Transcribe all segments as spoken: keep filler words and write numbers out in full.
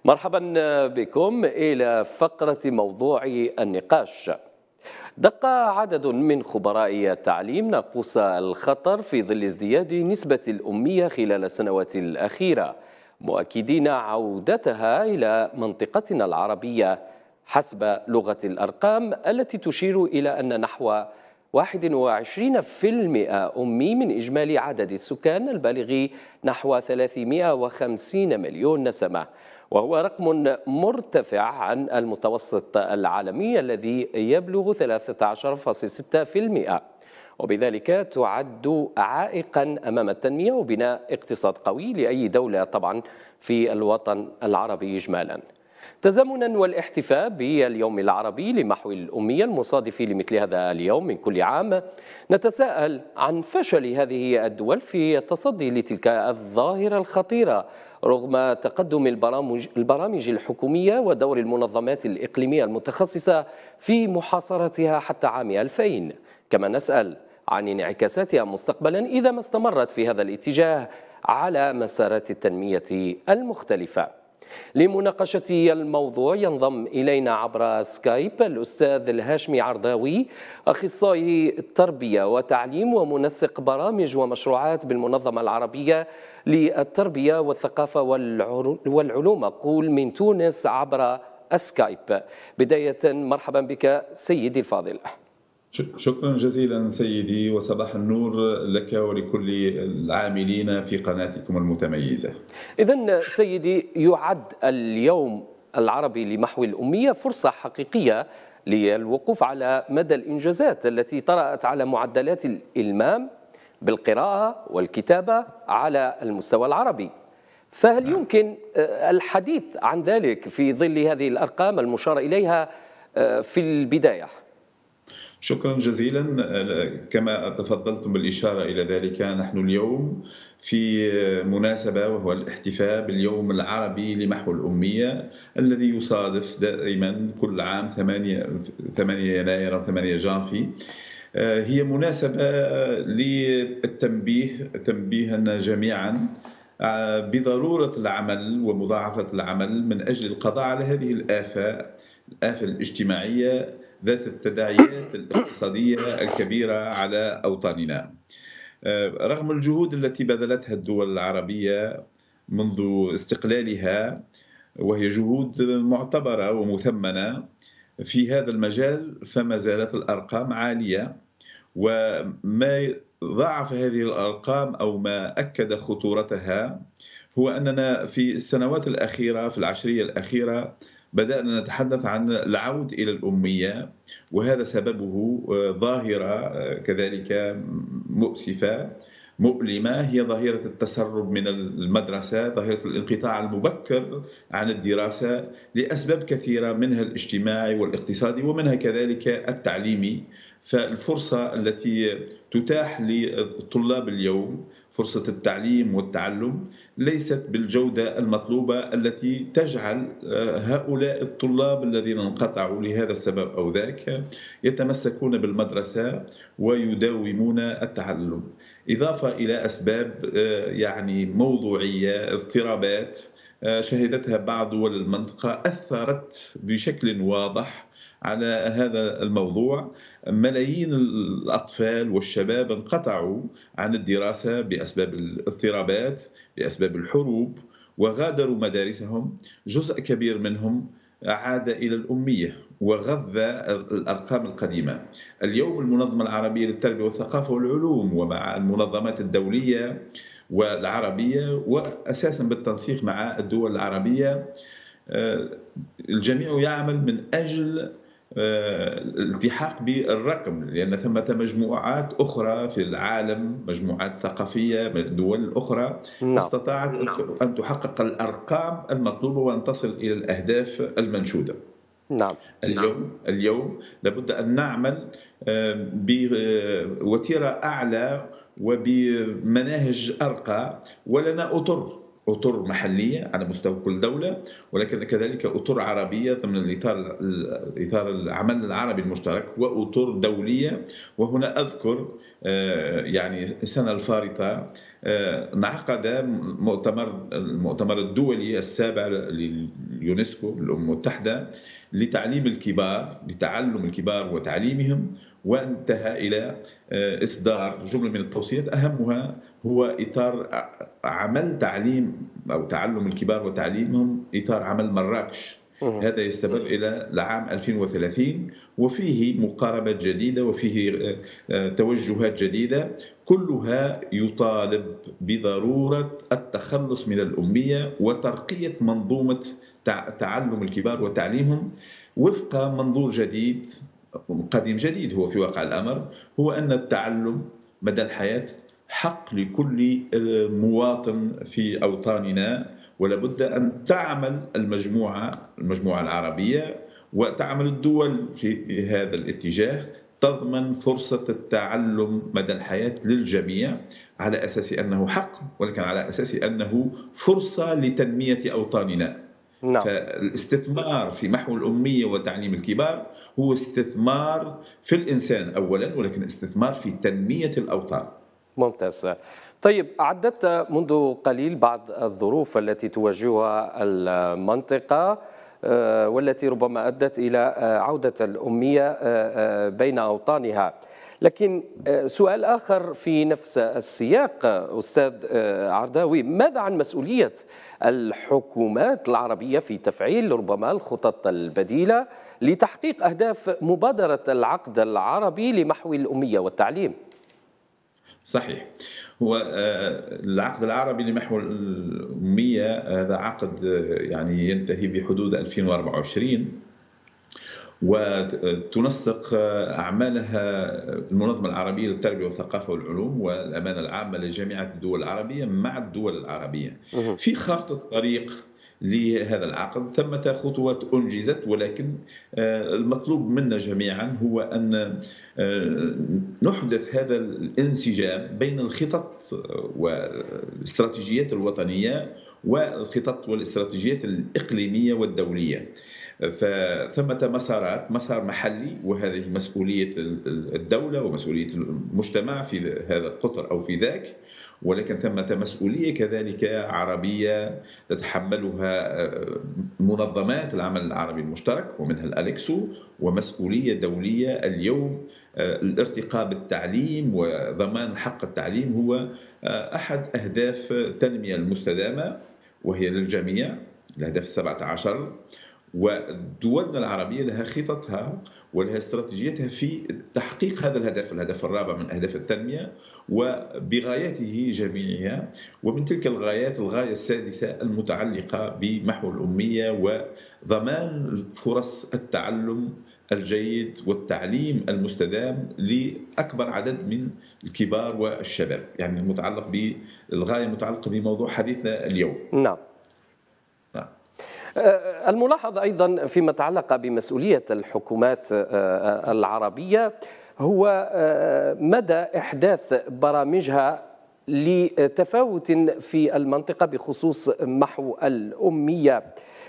مرحبا بكم إلى فقرة موضوع النقاش. دق عدد من خبراء التعليم ناقوس الخطر في ظل ازدياد نسبة الأمية خلال السنوات الأخيرة، مؤكدين عودتها إلى منطقتنا العربية حسب لغة الأرقام التي تشير إلى أن نحو واحد وعشرين بالمئة أمي من إجمالي عدد السكان البالغ نحو ثلاثمئة وخمسين مليون نسمة، وهو رقم مرتفع عن المتوسط العالمي الذي يبلغ ثلاثة عشر فاصلة ستة بالمئة، وبذلك تعد عائقا أمام التنمية وبناء اقتصاد قوي لأي دولة طبعا في الوطن العربي إجمالا. تزامنا والاحتفاء باليوم العربي لمحو الأمية المصادف لمثل هذا اليوم من كل عام، نتساءل عن فشل هذه الدول في التصدي لتلك الظاهرة الخطيرة رغم تقدم البرامج, البرامج الحكومية ودور المنظمات الإقليمية المتخصصة في محاصرتها حتى عام ألفين. كما نسأل عن انعكاساتها مستقبلا إذا ما استمرت في هذا الاتجاه على مسارات التنمية المختلفة. لمناقشة الموضوع ينضم إلينا عبر سكايب الأستاذ الهاشمي عرضاوي، أخصائي تربية وتعليم ومنسق برامج ومشروعات بالمنظمة العربية للتربية والثقافة والعلوم، أقول من تونس عبر سكايب. بداية مرحبا بك سيدي الفاضل. شكرا جزيلا سيدي، وصباح النور لك ولكل العاملين في قناتكم المتميزة. إذن سيدي، يعد اليوم العربي لمحو الأمية فرصة حقيقية للوقوف على مدى الإنجازات التي طرأت على معدلات الإلمام بالقراءة والكتابة على المستوى العربي، فهل يمكن الحديث عن ذلك في ظل هذه الأرقام المشار إليها في البداية؟ شكرا جزيلا. كما تفضلتم بالإشارة إلى ذلك، نحن اليوم في مناسبة وهو الاحتفاء باليوم العربي لمحو الأمية الذي يصادف دائما كل عام ثمانية يناير أو ثمانية جانفي. هي مناسبة للتنبيه تنبيهنا جميعا بضرورة العمل ومضاعفة العمل من أجل القضاء على هذه الآفة الآفة الاجتماعية ذات التداعيات الاقتصادية الكبيرة على أوطاننا. رغم الجهود التي بذلتها الدول العربية منذ استقلالها، وهي جهود معتبرة ومثمنة في هذا المجال، فما زالت الأرقام عالية، وما ضاعف هذه الأرقام أو ما أكد خطورتها هو أننا في السنوات الأخيرة في العشرية الأخيرة بدأنا نتحدث عن العود إلى الأمية، وهذا سببه ظاهرة كذلك مؤسفة مؤلمة، هي ظاهرة التسرب من المدرسة، ظاهرة الانقطاع المبكر عن الدراسة لأسباب كثيرة، منها الاجتماعي والاقتصادي ومنها كذلك التعليمي. فالفرصة التي تتاح للطلاب اليوم، فرصة التعليم والتعلم، ليست بالجودة المطلوبة التي تجعل هؤلاء الطلاب الذين انقطعوا لهذا السبب أو ذاك يتمسكون بالمدرسة ويداومون التعلم، إضافة إلى أسباب يعني موضوعية، اضطرابات شهدتها بعض دول المنطقة أثرت بشكل واضح على هذا الموضوع. ملايين الأطفال والشباب انقطعوا عن الدراسة بأسباب الاضطرابات، بأسباب الحروب، وغادروا مدارسهم. جزء كبير منهم عاد إلى الأمية وغذى الأرقام القديمة. اليوم المنظمة العربية للتربية والثقافة والعلوم ومع المنظمات الدولية والعربية وأساسا بالتنسيق مع الدول العربية، الجميع يعمل من أجل الالتحاق بالرقم، لأن ثمة مجموعات أخرى في العالم، مجموعات ثقافية من الدول الأخرى نعم. استطاعت أن تحقق الأرقام المطلوبة وأن تصل إلى الأهداف المنشودة. نعم. اليوم اليوم لابد أن نعمل بوتيرة أعلى وبمناهج أرقى، ولنا أطر أطر محلية على مستوى كل دولة، ولكن كذلك أطر عربية ضمن الإطار إطار العمل العربي المشترك، وأطر دولية. وهنا أذكر آه، يعني السنة الفارطة آه، انعقد مؤتمر المؤتمر الدولي السابع لليونسكو للأمم المتحدة لتعليم الكبار، لتعلم الكبار وتعليمهم، وانتهى إلى آه، إصدار جملة من التوصيات أهمها هو إطار عمل تعليم أو تعلم الكبار وتعليمهم، إطار عمل مراكش. هذا يستمر إلى العام ألفين وثلاثين، وفيه مقاربات جديدة وفيه توجهات جديدة، كلها يطالب بضرورة التخلص من الأمية وترقية منظومة تعلم الكبار وتعليمهم وفق منظور جديد قديم جديد. هو في واقع الأمر هو أن التعلم مدى الحياة حق لكل مواطن في أوطاننا، ولا بد أن تعمل المجموعة المجموعة العربية وتعمل الدول في هذا الاتجاه، تضمن فرصة التعلم مدى الحياة للجميع على أساس أنه حق، ولكن على أساس أنه فرصة لتنمية أوطاننا. نعم. فالاستثمار في محو الأمية وتعليم الكبار هو استثمار في الإنسان أولا، ولكن استثمار في تنمية الأوطان. ممتاز. طيب، عددت منذ قليل بعض الظروف التي تواجهها المنطقة والتي ربما أدت إلى عودة الأمية بين أوطانها، لكن سؤال آخر في نفس السياق أستاذ عرداوي، ماذا عن مسؤولية الحكومات العربية في تفعيل ربما الخطط البديلة لتحقيق أهداف مبادرة العقد العربي لمحو الأمية والتعليم؟ صحيح، هو العقد العربي لمحو الأمية هذا عقد يعني ينتهي بحدود ألفين وأربعة وعشرين، وتنسق أعمالها المنظمة العربية للتربية والثقافة والعلوم والأمانة العامة لجامعات الدول العربية مع الدول العربية في خارطة الطريق لهذا العقد. ثمة خطوات أنجزت، ولكن المطلوب منا جميعا هو أن نحدث هذا الانسجام بين الخطط والاستراتيجيات الوطنية والخطط والاستراتيجيات الإقليمية والدولية. فثمة مسارات، مسار محلي وهذه مسؤولية الدولة ومسؤولية المجتمع في هذا القطر أو في ذاك، ولكن ثمة مسؤولية كذلك عربية تتحملها منظمات العمل العربي المشترك ومنها الأليكسو، ومسؤولية دولية اليوم. الارتقاء بالتعليم وضمان حق التعليم هو أحد أهداف التنمية المستدامة وهي للجميع، الأهداف السبعة عشر، ودولنا العربية لها خططها ولها استراتيجيتها في تحقيق هذا الهدف، الهدف الرابع من أهداف التنمية وبغايته جميعها. ومن تلك الغايات الغاية السادسة المتعلقة بمحو الأمية وضمان فرص التعلم الجيد والتعليم المستدام لأكبر عدد من الكبار والشباب، يعني المتعلق بالغاية المتعلقة بموضوع حديثنا اليوم. نعم. الملاحظ أيضا فيما يتعلق بمسؤولية الحكومات العربية هو مدى إحداث برامجها لتفاوت في المنطقة بخصوص محو الأمية،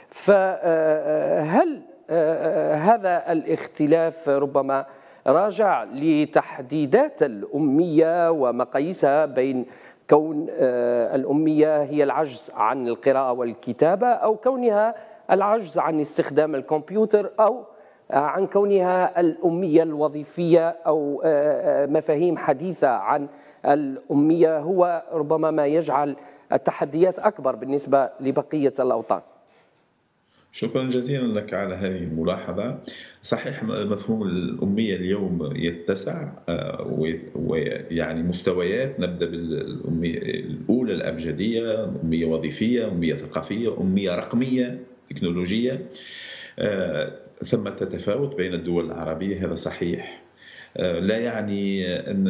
فهل هذا الاختلاف ربما راجع لتحديدات الأمية ومقاييسها بين كون الأمية هي العجز عن القراءة والكتابة، أو كونها العجز عن استخدام الكمبيوتر، أو عن كونها الأمية الوظيفية، أو مفاهيم حديثة عن الأمية هو ربما ما يجعل التحديات أكبر بالنسبة لبقية الأوطان؟ شكرا جزيلا لك على هذه الملاحظة. صحيح، مفهوم الأمية اليوم يتسع، ويعني مستويات، نبدأ بالأمية الأولى الأبجدية، أمية وظيفية، أمية ثقافية، أمية رقمية تكنولوجية. ثم تتفاوت بين الدول العربية، هذا صحيح. لا يعني أن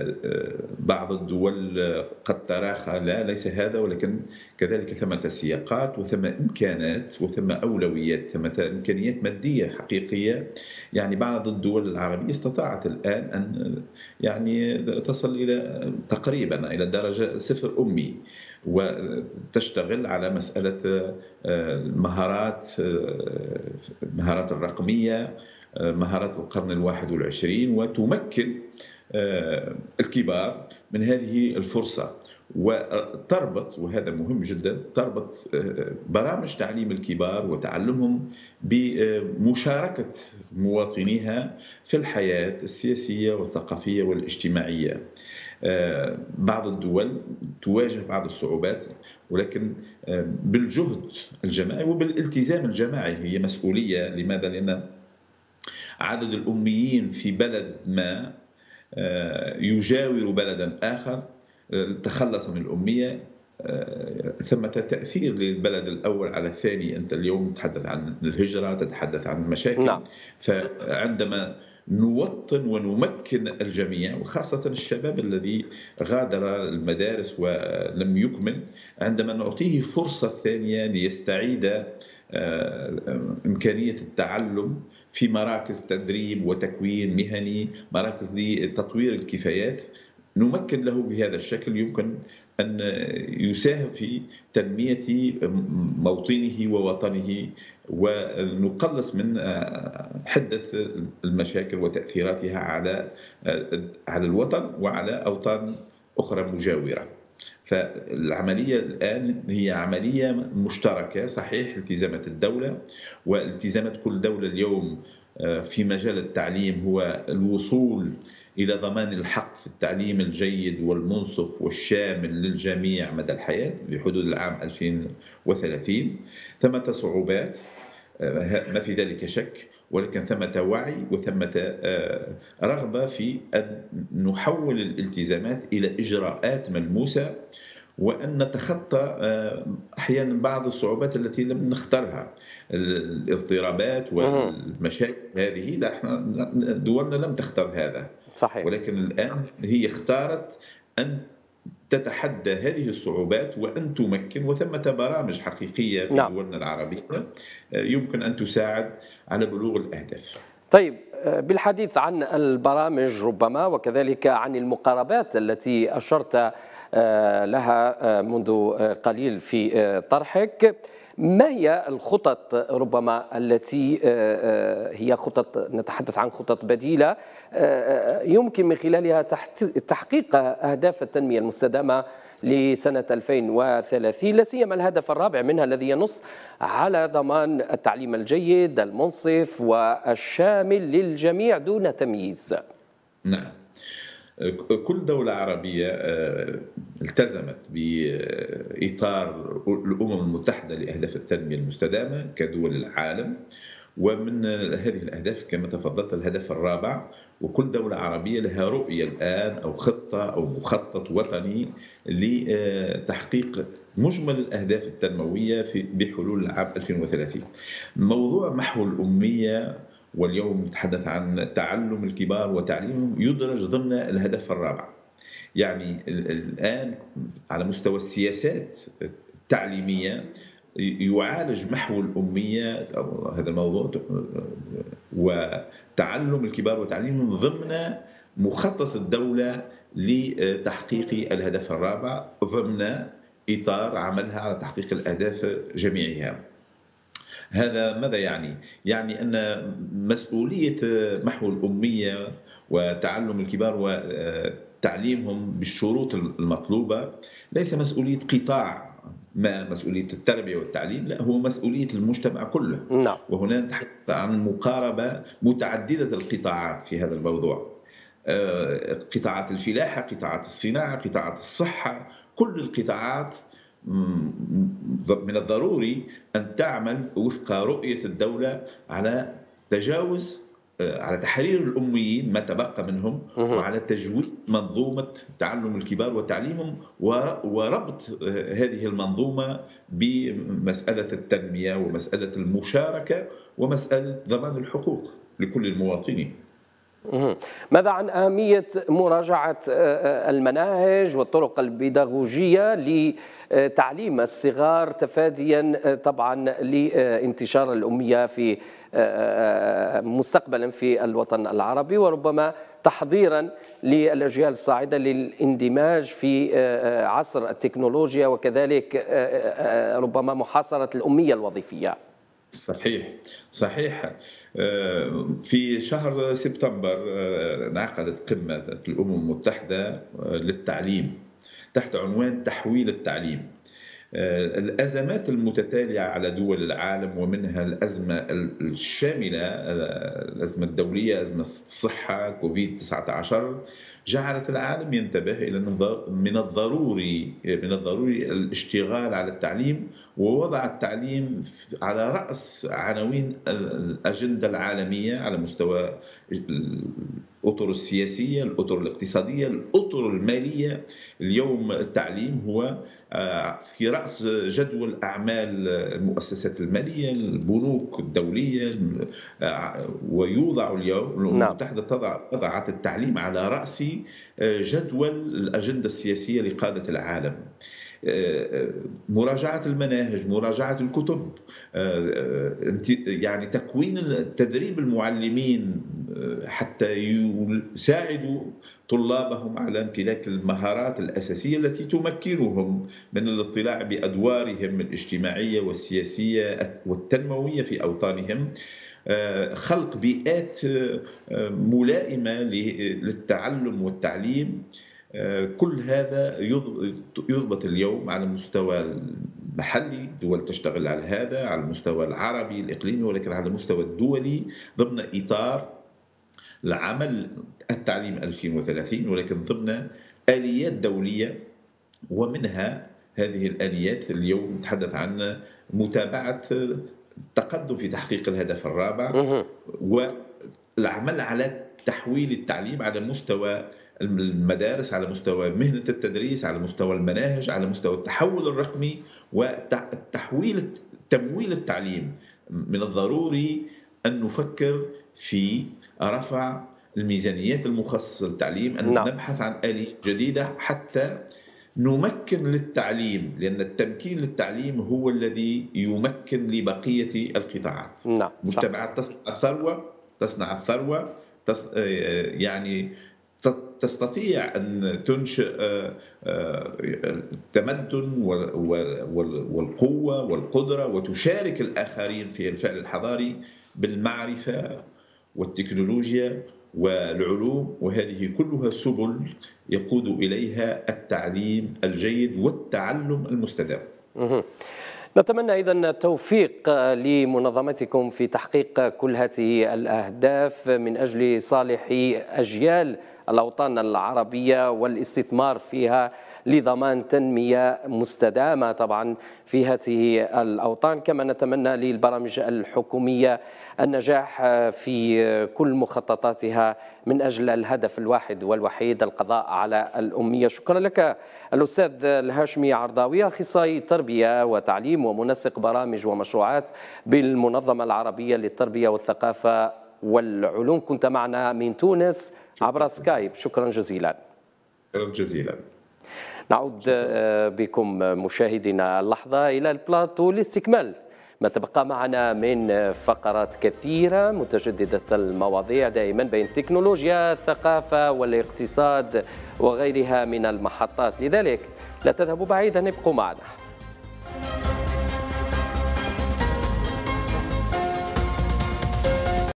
بعض الدول قد تراخى، لا، ليس هذا، ولكن كذلك ثمة سياقات وثم إمكانات وثم أولويات، ثمة إمكانيات مادية حقيقية. يعني بعض الدول العربية استطاعت الآن أن يعني تصل إلى تقريبا إلى درجة صفر أمي، وتشتغل على مسألة المهارات، المهارات الرقمية، مهارات القرن الواحد والعشرين، وتمكن الكبار من هذه الفرصة، وتربط، وهذا مهم جدا، تربط برامج تعليم الكبار وتعلمهم بمشاركة مواطنيها في الحياة السياسية والثقافية والاجتماعية. بعض الدول تواجه بعض الصعوبات، ولكن بالجهد الجماعي وبالالتزام الجماعي هي مسؤولية. لماذا؟ لأن عدد الأميين في بلد ما يجاور بلدا آخر تخلص من الأمية، ثمة تأثير للبلد الأول على الثاني. أنت اليوم تتحدث عن الهجرة، تتحدث عن المشاكل. نعم. فعندما نوطن ونمكن الجميع، وخاصة الشباب الذي غادر المدارس ولم يكمل، عندما نعطيه فرصة ثانية ليستعيد إمكانية التعلم في مراكز تدريب وتكوين مهني، مراكز لتطوير الكفايات، نمكن له بهذا الشكل، يمكن أن يساهم في تنمية موطنه ووطنه، ونقلص من حدة المشاكل وتأثيراتها على على الوطن وعلى أوطان أخرى مجاورة. فالعملية الآن هي عملية مشتركة، صحيح التزامات الدولة والتزامات كل دولة اليوم في مجال التعليم هو الوصول إلى ضمان الحق في التعليم الجيد والمنصف والشامل للجميع مدى الحياة بحدود العام ألفين وثلاثين. ثمة صعوبات ما في ذلك شك، ولكن ثمة وعي وثمة رغبة في أن نحول الالتزامات إلى إجراءات ملموسة، وأن نتخطى أحيانا بعض الصعوبات التي لم نختارها، الاضطرابات والمشاكل هذه. لا، احنا دولنا لم تختار هذا، صحيح. ولكن الآن هي اختارت أن تتحدى هذه الصعوبات وأن تمكن، وثمة برامج حقيقية في نعم. دولنا العربية يمكن أن تساعد على بلوغ الأهداف. طيب، بالحديث عن البرامج ربما وكذلك عن المقاربات التي أشرت لها منذ قليل في طرحك، ما هي الخطط ربما التي هي خطط، نتحدث عن خطط بديلة يمكن من خلالها تحقيق أهداف التنمية المستدامة لسنة ألفين وثلاثين، لا سيما الهدف الرابع منها الذي ينص على ضمان التعليم الجيد المنصف والشامل للجميع دون تمييز؟ نعم، كل دولة عربية التزمت بإطار الأمم المتحدة لأهداف التنمية المستدامة كدول العالم، ومن هذه الأهداف كما تفضلت الهدف الرابع، وكل دولة عربية لها رؤية الآن أو خطة أو مخطط وطني لتحقيق مجمل الأهداف التنموية في بحلول العام ألفين وثلاثين. موضوع محو الأمية، واليوم نتحدث عن تعلم الكبار وتعليمهم، يدرج ضمن الهدف الرابع. يعني الآن على مستوى السياسات التعليمية يعالج محو الأمية أو هذا الموضوع وتعلم الكبار وتعليمهم ضمن مخطط الدولة لتحقيق الهدف الرابع، ضمن إطار عملها على تحقيق الأهداف جميعها. هذا ماذا يعني؟ يعني أن مسؤولية محو الأمية وتعلم الكبار وتعليمهم بالشروط المطلوبة ليس مسؤولية قطاع ما، مسؤولية التربية والتعليم، لا، هو مسؤولية المجتمع كله. نعم. وهنا نتحدث عن مقاربة متعددة القطاعات في هذا الموضوع، قطاعات الفلاحة، قطاعات الصناعة، قطاعات الصحة، كل القطاعات من الضروري أن تعمل وفق رؤية الدولة على تجاوز، على تحرير الأميين ما تبقى منهم، وعلى تجويد منظومة تعلم الكبار وتعليمهم، وربط هذه المنظومة بمسألة التنمية ومسألة المشاركة ومسألة ضمان الحقوق لكل المواطنين. ماذا عن أهمية مراجعة المناهج والطرق البيداغوجية لتعليم الصغار تفاديا طبعا لانتشار الأمية في مستقبلا في الوطن العربي، وربما تحضيرا للأجيال الصاعدة للاندماج في عصر التكنولوجيا، وكذلك ربما محاصرة الأمية الوظيفية؟ صحيح صحيح. في شهر سبتمبر انعقدت قمة الأمم المتحدة للتعليم تحت عنوان تحويل التعليم. الأزمات المتتالية على دول العالم ومنها الأزمة الشاملة، الأزمة الدولية، أزمة الصحة كوفيد تسعة عشر، جعلت العالم ينتبه إلى من الضروري من الضروري الاشتغال على التعليم، ووضع التعليم على رأس عناوين الأجندة العالمية على مستوى الأطر السياسية، الأطر الاقتصادية، الأطر المالية. اليوم التعليم هو في رأس جدول أعمال المؤسسات المالية، البنوك الدولية، ويوضع اليوم الأمم المتحدة وضعت التعليم على رأس جدول الأجندة السياسية لقادة العالم. مراجعة المناهج، مراجعة الكتب، يعني تكوين تدريب المعلمين حتى يساعدوا طلابهم على امتلاك المهارات الأساسية التي تمكنهم من الاطلاع بأدوارهم الاجتماعية والسياسية والتنموية في أوطانهم، خلق بيئات ملائمة للتعلم والتعليم. كل هذا يضبط اليوم على المستوى المحلي، دول تشتغل على هذا، على المستوى العربي الإقليمي، ولكن على المستوى الدولي ضمن إطار العمل التعليم ألفين وثلاثين، ولكن ضمن آليات دولية. ومنها هذه الآليات اليوم نتحدث عن متابعة التقدم في تحقيق الهدف الرابع، والعمل على تحويل التعليم على مستوى المدارس، على مستوى مهنة التدريس، على مستوى المناهج، على مستوى التحول الرقمي وتحويل تمويل التعليم. من الضروري أن نفكر في رفع الميزانيات المخصصة للتعليم، أن نعم. نبحث عن آليات جديدة حتى نمكن للتعليم، لأن التمكين للتعليم هو الذي يمكن لبقية القطاعات. نعم. مجتمعات تصنع الثروة تصنع الثروة تص... يعني تستطيع أن تنشئ التمدن والقوة والقدرة وتشارك الآخرين في الفعل الحضاري بالمعرفة والتكنولوجيا والعلوم، وهذه كلها سبل يقود إليها التعليم الجيد والتعلم المستدام. نتمنى إذن التوفيق لمنظمتكم في تحقيق كل هذه الأهداف من أجل صالح أجيال الأوطان العربية والاستثمار فيها لضمان تنمية مستدامة طبعا في هذه الأوطان. كما نتمنى للبرامج الحكومية النجاح في كل مخططاتها من أجل الهدف الواحد والوحيد، القضاء على الأمية. شكرا لك الأستاذ الهاشمي عرضاوي، أخصائي تربية وتعليم ومنسق برامج ومشروعات بالمنظمة العربية للتربية والثقافة والعلوم، كنت معنا من تونس عبر سكايب. شكرا جزيلا. شكرا جزيلا. نعود بكم مشاهدينا اللحظة إلى البلاطو لاستكمال ما تبقى معنا من فقرات كثيرة متجددة المواضيع دائما بين التكنولوجيا، الثقافة والاقتصاد وغيرها من المحطات، لذلك لا تذهبوا بعيدا، ابقوا معنا.